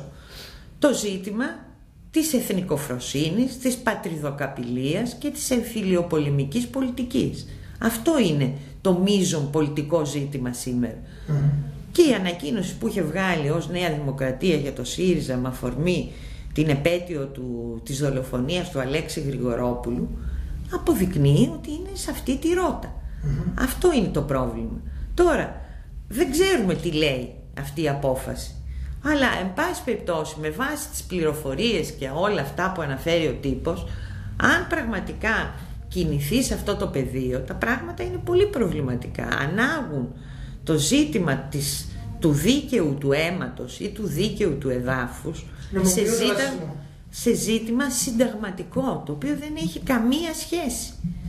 το ζήτημα της εθνικοφροσύνης, της πατριδοκαπηλείας και της εμφυλιοπολεμικής πολιτικής. Αυτό είναι το μείζον πολιτικό ζήτημα σήμερα. Mm. Και η ανακοίνωση που είχε βγάλει ως Νέα Δημοκρατία για το ΣΥΡΙΖΑ με αφορμή την επέτειο του, της δολοφονίας του Αλέξη Γρηγορόπουλου αποδεικνύει ότι είναι σε αυτή τη ρότα. Mm-hmm. Αυτό είναι το πρόβλημα. Τώρα, δεν ξέρουμε τι λέει αυτή η απόφαση. Αλλά, εν πάση περιπτώσει, με βάση τις πληροφορίες και όλα αυτά που αναφέρει ο τύπος, αν πραγματικά κινηθεί σε αυτό το πεδίο, τα πράγματα είναι πολύ προβληματικά. Ανάγουν το ζήτημα της, του δίκαιου του αίματος ή του δίκαιου του εδάφους σε, ζήτα, σε ζήτημα συνταγματικό, το οποίο δεν έχει καμία σχέση.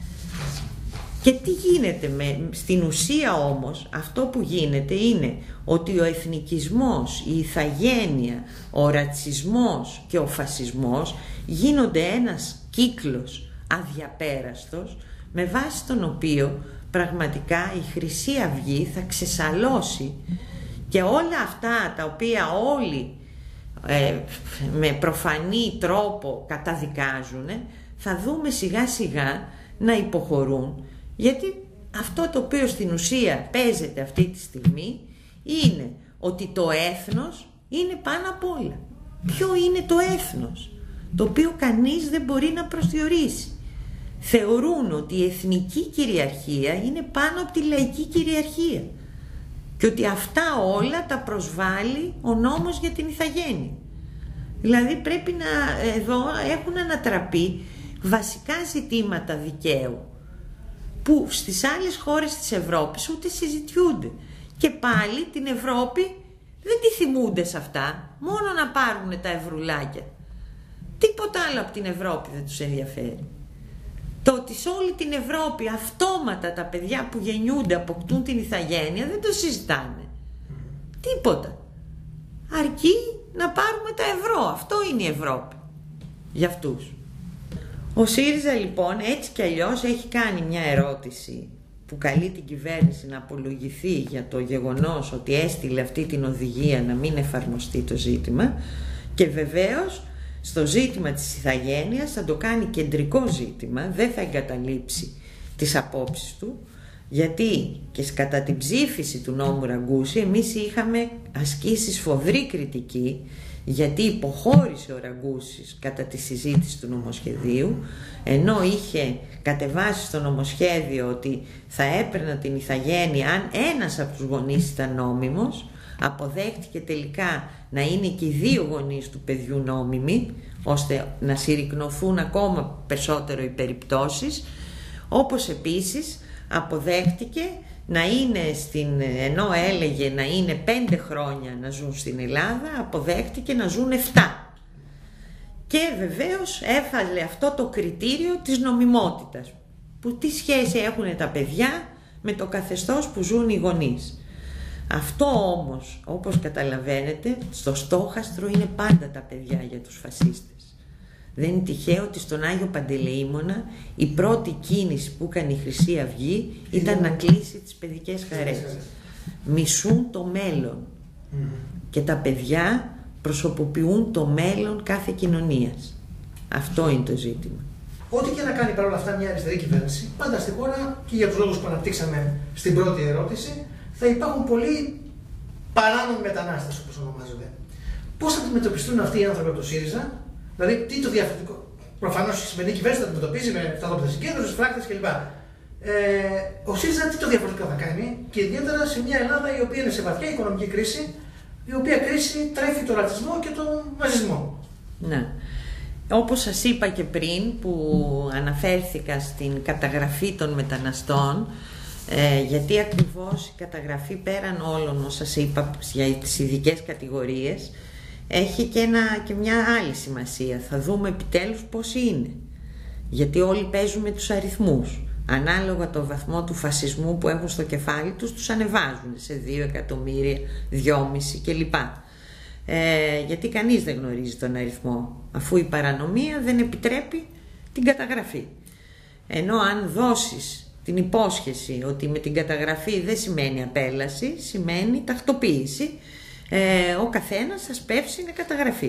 Και τι γίνεται με, στην ουσία όμως, αυτό που γίνεται είναι ότι ο εθνικισμός, η ηθαγένεια, ο ρατσισμός και ο φασισμός γίνονται ένας κύκλος αδιαπέραστος, με βάση τον οποίο πραγματικά η Χρυσή Αυγή θα ξεσαλώσει και όλα αυτά τα οποία όλοι ε, με προφανή τρόπο καταδικάζουν, θα δούμε σιγά σιγά να υποχωρούν, γιατί αυτό το οποίο στην ουσία παίζεται αυτή τη στιγμή είναι ότι το έθνος είναι πάνω απ' όλα. Ποιο είναι το έθνος? Το οποίο κανείς δεν μπορεί να προσδιορίσει. Θεωρούν ότι η εθνική κυριαρχία είναι πάνω από τη λαϊκή κυριαρχία και ότι αυτά όλα τα προσβάλλει ο νόμος για την ηθαγένεια. Δηλαδή πρέπει να, εδώ έχουν ανατραπεί βασικά ζητήματα δικαίου που στις άλλες χώρες της Ευρώπης ούτε συζητιούνται. Και πάλι την Ευρώπη δεν τη θυμούνται σε αυτά, μόνο να πάρουν τα ευρουλάκια. Τίποτα άλλο από την Ευρώπη δεν τους ενδιαφέρει. Το ότι σε όλη την Ευρώπη αυτόματα τα παιδιά που γεννιούνται αποκτούν την ηθαγένεια δεν το συζητάνε. Τίποτα. Αρκεί να πάρουμε τα ευρώ. Αυτό είναι η Ευρώπη για αυτούς. Ο ΣΥΡΙΖΑ λοιπόν έτσι κι αλλιώς έχει κάνει μια ερώτηση που καλεί την κυβέρνηση να απολογηθεί για το γεγονός ότι έστειλε αυτή την οδηγία να μην εφαρμοστεί το ζήτημα, και βεβαίως στο ζήτημα της ηθαγένειας θα το κάνει κεντρικό ζήτημα, δεν θα εγκαταλείψει τις απόψεις του, γιατί και κατά την ψήφιση του νόμου Ραγκούση εμείς είχαμε ασκήσει σφοδρή κριτική, γιατί υποχώρησε ο Ραγκούσης κατά τη συζήτηση του νομοσχεδίου, ενώ είχε κατεβάσει στο νομοσχέδιο ότι θα έπαιρνα την ηθαγένεια αν ένας από τους γονείς ήταν νόμιμος. Αποδέχτηκε τελικά να είναι και οι δύο γονείς του παιδιού νόμιμοι, ώστε να συρρικνωθούν ακόμα περισσότερο οι περιπτώσεις, όπως επίσης αποδέχτηκε να είναι στην, ενώ έλεγε να είναι πέντε χρόνια να ζουν στην Ελλάδα, αποδέχτηκε να ζουν επτά. Και βεβαίως έφαλε αυτό το κριτήριο της νομιμότητας, που τι σχέση έχουν τα παιδιά με το καθεστώς που ζουν οι γονείς. Αυτό όμως, όπως καταλαβαίνετε, στο στόχαστρο είναι πάντα τα παιδιά για τους φασίστες. Δεν είναι τυχαίο ότι στον Άγιο Παντελεήμονα η πρώτη κίνηση που έκανε η Χρυσή Αυγή ήταν να κλείσει τις παιδικές χαρές. Μισούν το μέλλον και τα παιδιά προσωποποιούν το μέλλον κάθε κοινωνίας. Αυτό είναι το ζήτημα. Ό,τι και να κάνει παρόλα αυτά μια αριστερή κυβέρνηση, πάντα στη χώρα, και για τους λόγους που αναπτύξαμε στην πρώτη ερώτηση, θα υπάρχουν πολλοί παράνομοι μετανάστες, όπως ονομάζονται. Πώς θα αντιμετωπιστούν αυτοί οι άνθρωποι από το ΣΥΡΙΖΑ? Δηλαδή, τι το διαφορετικό? Προφανώς η σημερινή κυβέρνηση θα αντιμετωπίζει με φταδόπιτες συγκέντρωσης, φράκτες κλπ. Ε, ο ΣΥΡΙΖΑ τι το διαφορετικό θα κάνει, και ιδιαίτερα σε μια Ελλάδα η οποία είναι σε βαθιά οικονομική κρίση, η οποία κρίση τρέφει το ρατσισμό και τον μαζισμό. Ναι. Όπως σας είπα και πριν, που αναφέρθηκα στην καταγραφή των μεταναστών, ε, γιατί ακριβώς η καταγραφή πέραν όλων όσα σας είπα για τις ειδικές κατηγορίες έχει και, ένα, και μια άλλη σημασία. Θα δούμε επιτέλους πώς είναι, γιατί όλοι παίζουμε τους αριθμούς. Ανάλογα το βαθμό του φασισμού που έχουν στο κεφάλι τους, τους ανεβάζουν σε δύο εκατομμύρια, δυόμισι κλπ. Ε, γιατί κανείς δεν γνωρίζει τον αριθμό, αφού η παρανομία δεν επιτρέπει την καταγραφή. Ενώ αν δώσεις την υπόσχεση ότι με την καταγραφή δεν σημαίνει απέλαση, σημαίνει τακτοποίηση, ε, ο καθένας σας πέφτει να καταγραφεί.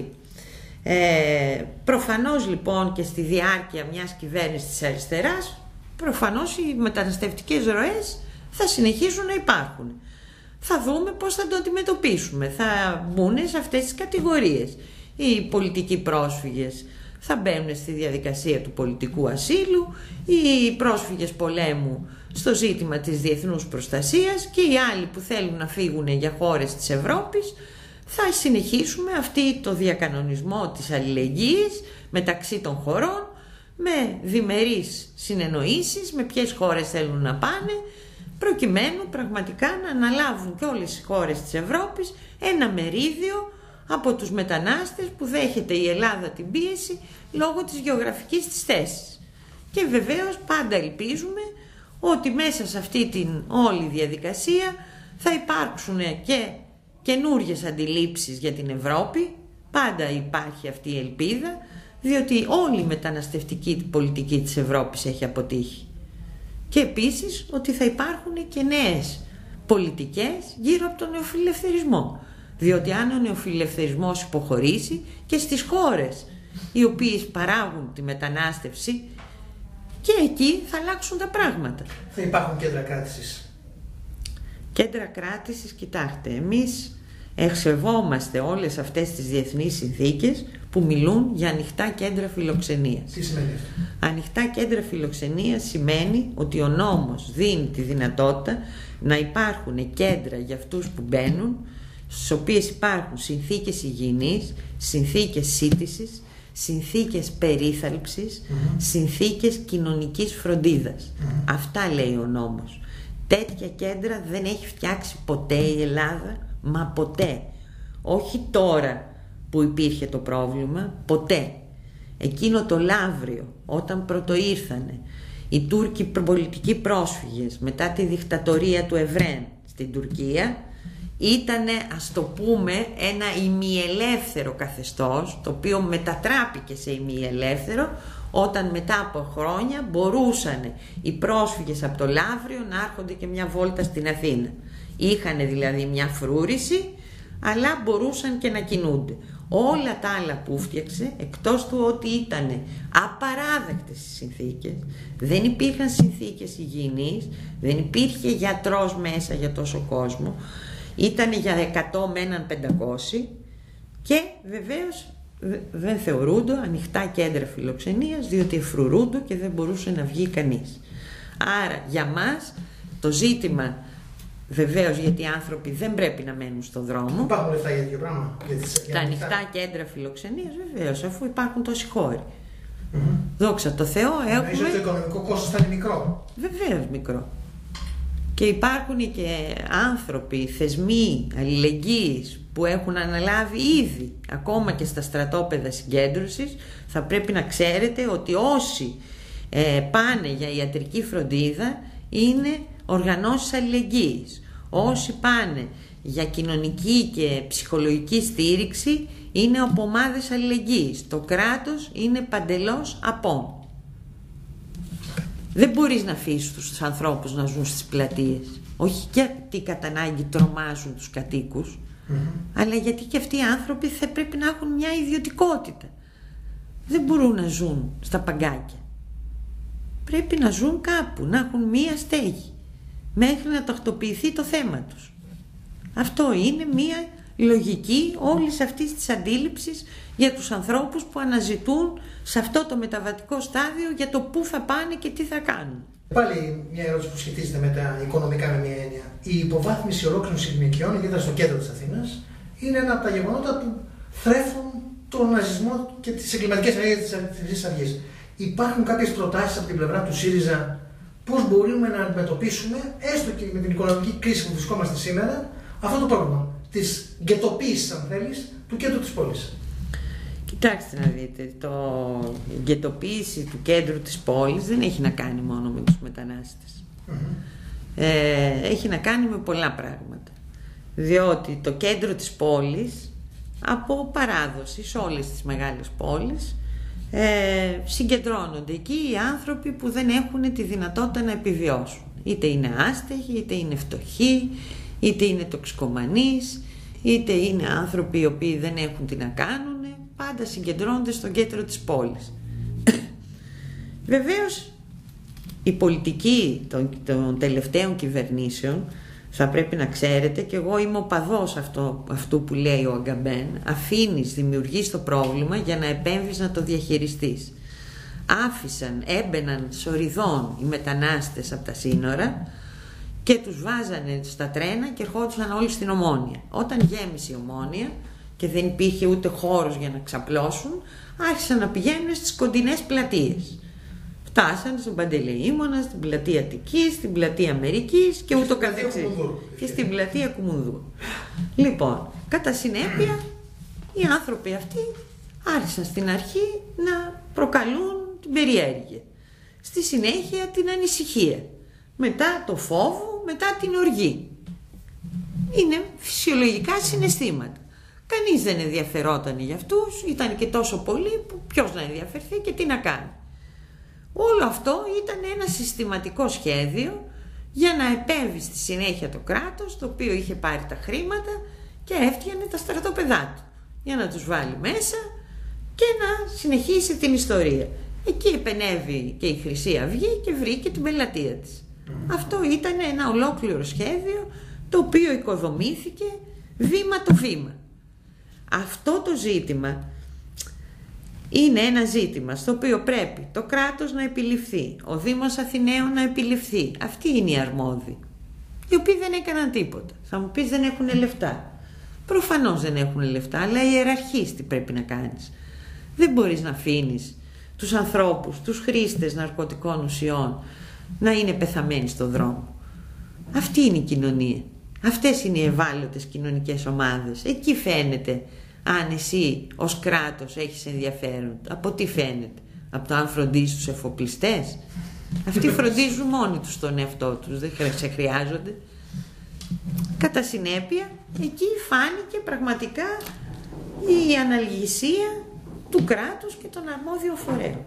Ε, προφανώς λοιπόν και στη διάρκεια μιας κυβέρνησης της αριστεράς, προφανώς οι μεταναστευτικές ροές θα συνεχίσουν να υπάρχουν. Θα δούμε πώς θα το αντιμετωπίσουμε. Θα μπουν σε αυτές τις κατηγορίες οι πολιτικοί πρόσφυγες, θα μπαίνουν στη διαδικασία του πολιτικού ασύλου, οι πρόσφυγες πολέμου στο ζήτημα της διεθνούς προστασίας και οι άλλοι που θέλουν να φύγουν για χώρες της Ευρώπης. Θα συνεχίσουμε αυτή το διακανονισμό της αλληλεγγύης μεταξύ των χωρών, με διμερείς συνεννοήσεις με ποιες χώρες θέλουν να πάνε, προκειμένου πραγματικά να αναλάβουν και όλες οι χώρες της Ευρώπης ένα μερίδιο από τους μετανάστες που δέχεται η Ελλάδα την πίεση λόγω της γεωγραφικής της θέσης. Και βεβαίως πάντα ελπίζουμε ότι μέσα σε αυτή την όλη διαδικασία θα υπάρξουν και καινούργιες αντιλήψεις για την Ευρώπη. Πάντα υπάρχει αυτή η ελπίδα, διότι όλη η μεταναστευτική πολιτική της Ευρώπης έχει αποτύχει. Και επίσης ότι θα υπάρχουν και νέες πολιτικές γύρω από τον νεοφιλελευθερισμό. Διότι αν ο νεοφιλελευθερισμός υποχωρήσει, και στις χώρες οι οποίες παράγουν τη μετανάστευση, και εκεί θα αλλάξουν τα πράγματα. Θα υπάρχουν κέντρα κράτησης. Κέντρα κράτησης, κοιτάξτε, εμείς εξεβόμαστε όλες αυτές τις διεθνείς συνθήκες που μιλούν για ανοιχτά κέντρα φιλοξενίας. Τι σημαίνει αυτό? Ανοιχτά κέντρα φιλοξενίας σημαίνει ότι ο νόμος δίνει τη δυνατότητα να υπάρχουν κέντρα για αυτούς που μπαίνουν, στις οποίες υπάρχουν συνθήκες υγιεινής, συνθήκες σύντησης, συνθήκες περίθαλψης, mm-hmm. συνθήκες κοινωνικής φροντίδας. Mm-hmm. Αυτά λέει ο νόμος. Τέτοια κέντρα δεν έχει φτιάξει ποτέ η Ελλάδα, μα ποτέ. Όχι τώρα που υπήρχε το πρόβλημα, ποτέ. Εκείνο το Λαύριο, όταν πρωτοήρθανε οι Τούρκοι πολιτικοί πρόσφυγες μετά τη δικτατορία του Ευρέν στην Τουρκία, ήτανε, ας το πούμε, ένα ημιελεύθερο καθεστώς, το οποίο μετατράπηκε σε ημιελεύθερο όταν μετά από χρόνια μπορούσαν οι πρόσφυγες από το Λαύριο να έρχονται και μια βόλτα στην Αθήνα. Είχαν δηλαδή μια φρούρηση, αλλά μπορούσαν και να κινούνται. Όλα τα άλλα που φτιάξε, εκτός του ότι ήταν απαράδεκτες οι συνθήκες, δεν υπήρχαν συνθήκες υγιεινής, δεν υπήρχε γιατρός μέσα για τόσο κόσμο, ήταν για εκατό με έναν πεντακόσιοι, και βεβαίως δεν θεωρούνται ανοιχτά κέντρα φιλοξενίας, διότι εφρουρούνται και δεν μπορούσε να βγει κανείς. Άρα για μας το ζήτημα, βεβαίως, γιατί οι άνθρωποι δεν πρέπει να μένουν στον δρόμο. Υπάρχουν λεφτά για τέτοιο πράγμα? Για τις, για τα ανοιχτά κέντρα φιλοξενίας, βεβαίως, αφού υπάρχουν τόσοι χώροι. Mm-hmm. Δόξα τω Θεώ, έχουμε. Νομίζω ότι το οικονομικό κόστος θα είναι μικρό. Βεβαίως μικρό. Και υπάρχουν και άνθρωποι, θεσμοί αλληλεγγύης που έχουν αναλάβει ήδη, ακόμα και στα στρατόπεδα συγκέντρωσης. Θα πρέπει να ξέρετε ότι όσοι ε, πάνε για ιατρική φροντίδα είναι οργανώσεις αλληλεγγύης. Όσοι πάνε για κοινωνική και ψυχολογική στήριξη είναι από ομάδες αλληλεγγύης. Το κράτος είναι παντελώς απόν. Δεν μπορείς να αφήσεις τους ανθρώπους να ζουν στις πλατείες. Όχι γιατί κατά ανάγκη τρομάζουν τους κατοίκους, mm-hmm. αλλά γιατί και αυτοί οι άνθρωποι θα πρέπει να έχουν μια ιδιωτικότητα. Δεν μπορούν να ζουν στα παγκάκια. Πρέπει να ζουν κάπου, να έχουν μια στέγη, μέχρι να τακτοποιηθεί το θέμα τους. Αυτό είναι μια λογική όλης αυτής της αντίληψης για τους ανθρώπους που αναζητούν σε αυτό το μεταβατικό στάδιο για το πού θα πάνε και τι θα κάνουν. Πάλι μια ερώτηση που σχετίζεται με τα οικονομικά με μια έννοια. Η υποβάθμιση ολόκληρων συγκεκριμένων, ιδιαίτερα στο κέντρο της Αθήνας, είναι ένα από τα γεγονότα που θρέφουν τον ναζισμό και τις εγκληματικές ενέργειες της Χρυσής Αυγής. Υπάρχουν κάποιες προτάσεις από την πλευρά του ΣΥΡΙΖΑ πώς μπορούμε να αντιμετωπίσουμε, έστω και με την οικονομική κρίση που βρισκόμαστε σήμερα, αυτό το πρόβλημα της γκετοποίησης, αν θέλεις, του κέντρου της πόλης? Κοιτάξτε να δείτε, το η γκετοποίηση του κέντρου της πόλης δεν έχει να κάνει μόνο με τους μετανάστες. Mm-hmm. Ε, έχει να κάνει με πολλά πράγματα. Διότι το κέντρο της πόλης, από παράδοση σε όλες τις μεγάλες πόλεις, ε, συγκεντρώνονται εκεί οι άνθρωποι που δεν έχουν τη δυνατότητα να επιβιώσουν. Είτε είναι άστεγοι, είτε είναι φτωχοί, είτε είναι τοξικομανείς, είτε είναι άνθρωποι οι οποίοι δεν έχουν τι να κάνουν. Πάντα συγκεντρώνονται στο κέντρο της πόλης. Βεβαίως η πολιτική των, των τελευταίων κυβερνήσεων θα πρέπει να ξέρετε, και εγώ είμαι οπαδός αυτό, αυτού που λέει ο Αγκαμπέν, αφήνεις, δημιουργείς το πρόβλημα για να επέμβεις να το διαχειριστείς. Άφησαν, έμπαιναν σοριδών οι μετανάστες από τα σύνορα και τους βάζανε στα τρένα και ερχόντουσαν όλοι στην Ομόνια. Όταν γέμισε η Ομόνια και δεν υπήρχε ούτε χώρος για να ξαπλώσουν, άρχισαν να πηγαίνουν στις κοντινές πλατείες. Φτάσαν στον Παντελεήμονα, στην πλατεία Αττικής, στην πλατεία Αμερικής και ούτω καθεξής. Και στην πλατεία Κουμουνδούρου. Λοιπόν, κατά συνέπεια, οι άνθρωποι αυτοί άρχισαν στην αρχή να προκαλούν την περιέργεια. Στη συνέχεια την ανησυχία. Μετά το φόβο, μετά την οργή. Είναι φυσιολογικά συναισθήματα. Κανείς δεν ενδιαφερόταν για αυτούς, ήταν και τόσο πολλοί που ποιος να ενδιαφερθεί και τι να κάνει. Όλο αυτό ήταν ένα συστηματικό σχέδιο για να επέμβει στη συνέχεια το κράτος, το οποίο είχε πάρει τα χρήματα και έφτιανε τα στρατόπεδά του, για να τους βάλει μέσα και να συνεχίσει την ιστορία. Εκεί επενέβη και η Χρυσή Αυγή και βρήκε την πελατεία της. Mm. Αυτό ήταν ένα ολόκληρο σχέδιο, το οποίο οικοδομήθηκε βήμα το βήμα. Αυτό το ζήτημα είναι ένα ζήτημα στο οποίο πρέπει το κράτος να επιληφθεί, ο Δήμος Αθηναίων να επιληφθεί. Αυτοί είναι οι αρμόδιοι, οι οποίοι δεν έκαναν τίποτα. Θα μου πεις, δεν έχουν λεφτά. Προφανώς δεν έχουν λεφτά, αλλά η ιεραρχής τι πρέπει να κάνεις. Δεν μπορείς να αφήνεις τους ανθρώπους, τους χρήστες ναρκωτικών ουσιών να είναι πεθαμένοι στον δρόμο. Αυτή είναι η κοινωνία. Αυτές είναι οι ευάλωτες κοινωνικές ομάδες. Εκεί φαίνεται αν εσύ ως κράτος έχεις ενδιαφέρον. Από τι φαίνεται? Από το αν φροντίζεις τους εφοπλιστές? Αυτοί φροντίζουν μόνοι τους τον εαυτό τους, δεν σε χρειάζονται. Κατά συνέπεια, εκεί φάνηκε πραγματικά η αναλγησία του κράτους και των αρμόδιων φορέων.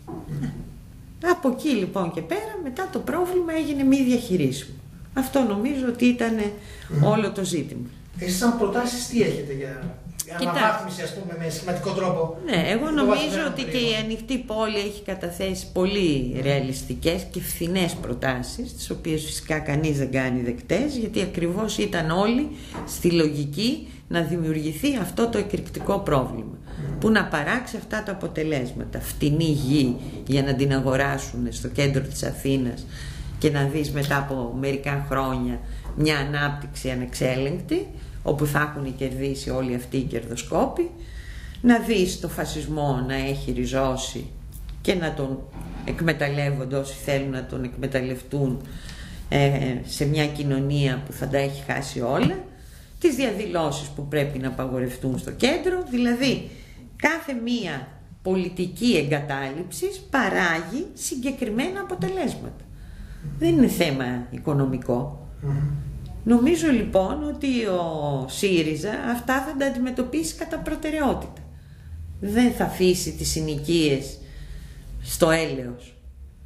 Από εκεί λοιπόν και πέρα, μετά το πρόβλημα έγινε μη διαχειρίσιμο. Αυτό νομίζω ότι ήταν mm. όλο το ζήτημα. Εσείς σαν προτάσεις τι έχετε για αναβάθμιση, ας πούμε, με σχηματικό τρόπο? Ναι, εγώ νομίζω ότι και η Ανοιχτή Πόλη έχει καταθέσει πολύ ρεαλιστικές και φθηνές προτάσεις, τις οποίες φυσικά κανείς δεν κάνει δεκτές, γιατί ακριβώς ήταν όλοι στη λογική να δημιουργηθεί αυτό το εκρηκτικό πρόβλημα, mm. που να παράξει αυτά τα αποτελέσματα. Φτηνή γη για να την αγοράσουν στο κέντρο της Αθήνας και να δεις μετά από μερικά χρόνια μια ανάπτυξη ανεξέλεγκτη, όπου θα έχουν κερδίσει όλοι αυτοί οι κερδοσκόποι, να δεις το φασισμό να έχει ριζώσει και να τον εκμεταλλεύονται όσοι θέλουν να τον εκμεταλλευτούν ε, σε μια κοινωνία που θα τα έχει χάσει όλα, τις διαδηλώσεις που πρέπει να απαγορευτούν στο κέντρο, δηλαδή κάθε μία πολιτική εγκατάλειψης παράγει συγκεκριμένα αποτελέσματα. Δεν είναι θέμα οικονομικό. Mm-hmm. Νομίζω λοιπόν ότι ο ΣΥΡΙΖΑ αυτά θα τα αντιμετωπίσει κατά προτεραιότητα. Δεν θα αφήσει τις συνοικίες στο έλεος.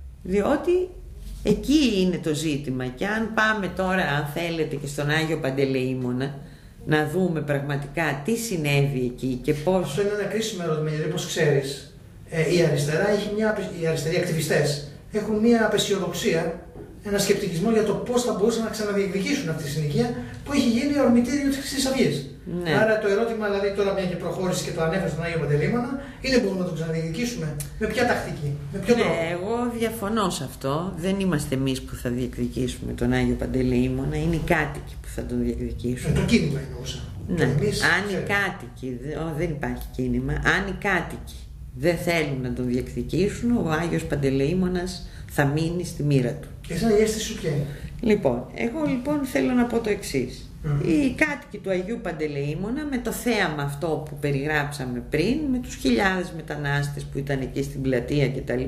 Διότι εκεί είναι το ζήτημα. Και αν πάμε τώρα, αν θέλετε, και στον Άγιο Παντελεήμονα, να δούμε πραγματικά τι συνέβη εκεί και πώς... Αυτό είναι ένα κρίσιμο ερώτημα, γιατί όπως ξέρεις, ε, η αριστερά έχει μια, οι αριστεροί ακτιβιστές έχουν μια απεσιοδοξία, ένα σκεπτικισμό για το πώς θα μπορούσαν να ξαναδιεκδικήσουν αυτή τη συνοικία που έχει γίνει ορμητήριο της Χρυσής Αυγής. Ναι. Άρα το ερώτημα, δηλαδή, τώρα μια και προχώρησε και το ανέφερε στον Άγιο Παντελεήμονα, είναι μπορούμε να το ξαναδιεκδικήσουμε? Με ποια τακτική, με ποιο τρόπο? Ναι, εγώ διαφωνώ σε αυτό. Δεν είμαστε εμείς που θα διεκδικήσουμε τον Άγιο Παντελεήμονα, είναι οι κάτοικοι που θα τον διεκδικήσουν. Ε, το κίνημα εννοούσα. Ναι. Εμείς, αν οι κάτοικοι, δεν υπάρχει κίνημα, αν οι κάτοικοι δεν θέλουν να τον διεκδικήσουν, ο Άγιος Παντελεήμονας θα μείνει στη μοίρα του. Και εσένα η αίσθηση σου ποια είναι? Λοιπόν, εγώ λοιπόν θέλω να πω το εξής. Mm. Οι κάτοικοι του Αγίου Παντελεήμονα, με το θέαμα αυτό που περιγράψαμε πριν, με τους χιλιάδες μετανάστες που ήταν εκεί στην πλατεία κτλ.,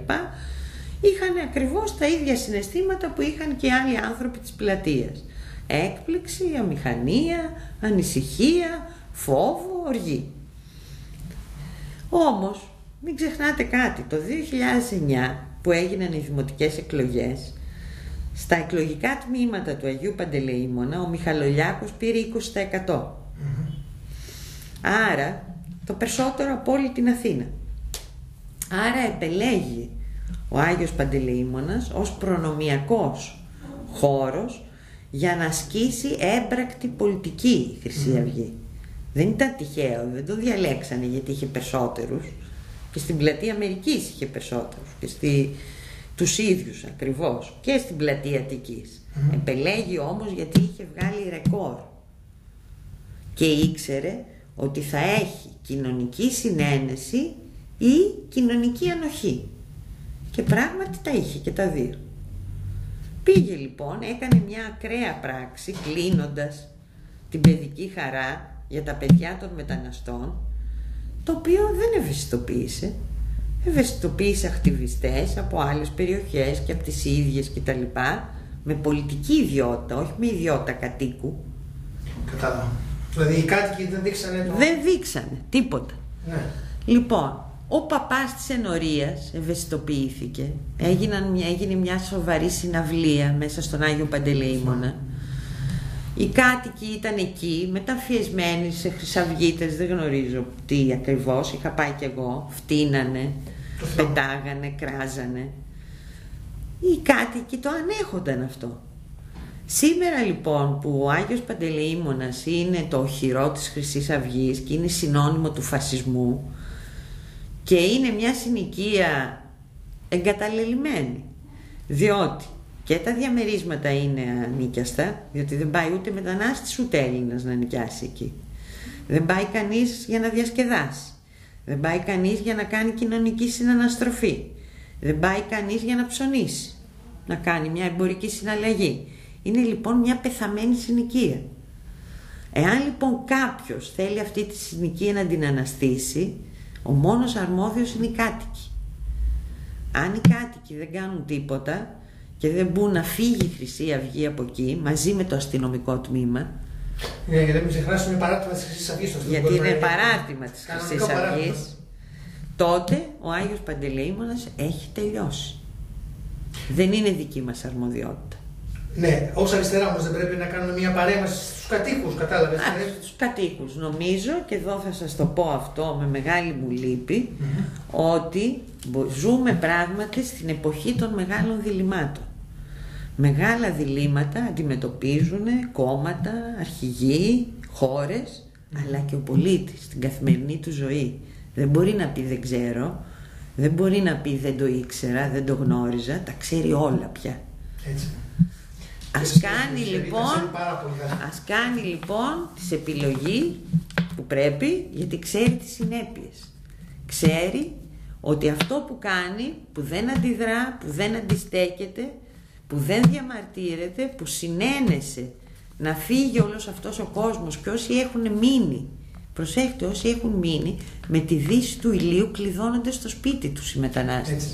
είχαν ακριβώς τα ίδια συναισθήματα που είχαν και άλλοι άνθρωποι της πλατείας. Έκπληξη, αμηχανία, ανησυχία, φόβο, οργή. Όμως, μην ξεχνάτε κάτι, το δύο χιλιάδες εννιά που έγιναν οι δημοτικές εκλογές, στα εκλογικά τμήματα του Αγίου Παντελεήμονα ο Μιχαλολιάκος πήρε είκοσι τοις εκατό. Mm-hmm. Άρα το περισσότερο από όλη την Αθήνα. Άρα επελέγει ο Άγιος Παντελεήμονας ως προνομιακός χώρος για να ασκήσει έμπρακτη πολιτική η Χρυσή Αυγή. Δεν ήταν τυχαίο, δεν το διαλέξανε γιατί είχε περισσότερους. Και στην πλατεία Αμερικής είχε περισσότερους. Και στη, τους ίδιους ακριβώς. Και στην πλατεία Αττικής. Mm. Επελέγει όμως γιατί είχε βγάλει ρεκόρ. Και ήξερε ότι θα έχει κοινωνική συνένεση ή κοινωνική ανοχή. Και πράγματι τα είχε και τα δύο. Πήγε λοιπόν, έκανε μια ακραία πράξη κλείνοντας την παιδική χαρά για τα παιδιά των μεταναστών, το οποίο δεν ευαισθητοποίησε. Ευαισθητοποίησε ακτιβιστές από άλλες περιοχές και από τις ίδιες κτλ. Με πολιτική ιδιότητα, όχι με ιδιότητα κατοίκου. Κατάλαβα. Δηλαδή οι κάτοικοι δεν δείξανε το... Δεν δείξανε τίποτα. Ναι. Λοιπόν, ο παπάς της ενορίας ευαισθητοποιήθηκε. Έγιναν, έγινε μια σοβαρή συναυλία μέσα στον Άγιο Παντελεήμονα. Οι κάτοικοι ήταν εκεί, μεταφιεσμένοι σε χρυσαυγίτες, δεν γνωρίζω τι ακριβώς, είχα πάει κι εγώ, φτύνανε, πετάγανε, κράζανε. Οι κάτοικοι το ανέχονταν αυτό. Σήμερα λοιπόν που ο Άγιος Παντελεήμονας είναι το οχυρό της Χρυσής Αυγής και είναι συνώνυμο του φασισμού και είναι μια συνοικία εγκαταλελειμμένη, διότι και τα διαμερίσματα είναι ανίκιαστα, διότι δεν πάει ούτε μετανάστης ούτε Έλληνας να νοικιάσει εκεί. Δεν πάει κανείς για να διασκεδάσει. Δεν πάει κανείς για να κάνει κοινωνική συναναστροφή. Δεν πάει κανείς για να ψωνίσει, να κάνει μια εμπορική συναλλαγή. Είναι λοιπόν μια πεθαμένη συνοικία. Εάν λοιπόν κάποιος θέλει αυτή τη συνοικία να την αναστήσει, ο μόνος αρμόδιος είναι οι κάτοικοι. Αν οι κάτοικοι δεν κάνουν τίποτα και δεν μπουν να φύγει η Χρυσή Αυγή από εκεί μαζί με το αστυνομικό τμήμα, ναι, γιατί μην ξεχάσουμε παράρτημα της Χρυσής Αυγής. Γιατί είναι παράρτημα της Χρυσής Αυγής, τότε ο Άγιος Παντελεήμονας έχει τελειώσει. Δεν είναι δική μας αρμοδιότητα. Ναι, ως αριστερά όμως δεν πρέπει να κάνουμε μια παρέμβαση στους κατοίκους, κατάλαβες? Στους κατοίκους νομίζω, και εδώ θα σας το πω αυτό με μεγάλη μου λύπη, mm-hmm. ότι ζούμε πράγματι στην εποχή των μεγάλων διλημάτων. Μεγάλα διλήμματα αντιμετωπίζουν κόμματα, αρχηγοί, χώρες, mm-hmm. αλλά και ο πολίτης στην καθημερινή του ζωή. Δεν μπορεί να πει δεν ξέρω, δεν μπορεί να πει δεν το ήξερα, δεν το γνώριζα, τα ξέρει όλα πια. Έτσι. Ας κάνει, λοιπόν, ας κάνει λοιπόν τις επιλογή που πρέπει, γιατί ξέρει τις συνέπειες. Ξέρει ότι αυτό που κάνει, που δεν αντιδρά, που δεν αντιστέκεται, που δεν διαμαρτύρεται, που συνένεσε να φύγει όλος αυτός ο κόσμος και όσοι έχουν μείνει, προσέχτε, όσοι έχουν μείνει με τη δύση του ηλίου κλειδώνονται στο σπίτι τους οι μετανάστες.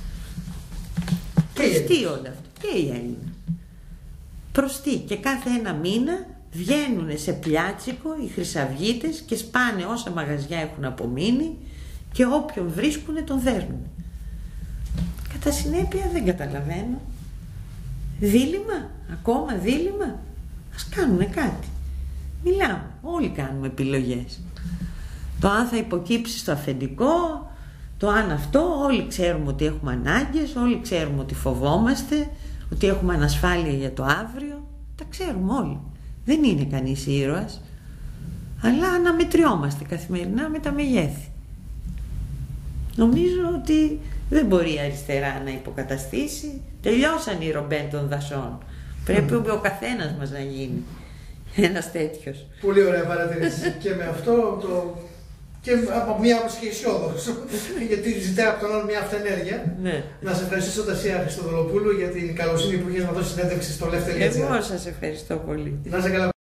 Προστεί όλα αυτά. Και οι Έλληνες. Προστεί. Και κάθε ένα μήνα βγαίνουν σε πλιάτσικο οι χρυσαυγίτες και σπάνε όσα μαγαζιά έχουν απομείνει και όποιον βρίσκουν τον δέρνουν. Κατά συνέπεια δεν καταλαβαίνω. Δίλημμα, ακόμα δίλημμα. Ας κάνουνε κάτι. Μιλάμε, όλοι κάνουμε επιλογές. Το αν θα υποκύψει στο αφεντικό, το αν αυτό, όλοι ξέρουμε ότι έχουμε ανάγκες, όλοι ξέρουμε ότι φοβόμαστε, ότι έχουμε ανασφάλεια για το αύριο. Τα ξέρουμε όλοι. Δεν είναι κανείς ήρωας, αλλά αναμετριόμαστε καθημερινά με τα μεγέθη. Νομίζω ότι δεν μπορεί η αριστερά να υποκαταστήσει. Τελειώσαν οι ρομπέν των δασών. Πρέπει mm. ο καθένας μας να γίνει ένας τέτοιος. Πολύ ωραία παρατηρήση. Και με αυτό το... και από μία άποψη και αισιόδοξο, γιατί ζητάει από τον άλλο μια αυτενέργεια. Ναι. Να σε ευχαριστήσω, Τασία Χριστοδουλοπούλου, για την καλοσύνη που είχες να δώσει συνέντευξη στο Λεύτερη. Εγώ σας ευχαριστώ πολύ. Να σε καλά.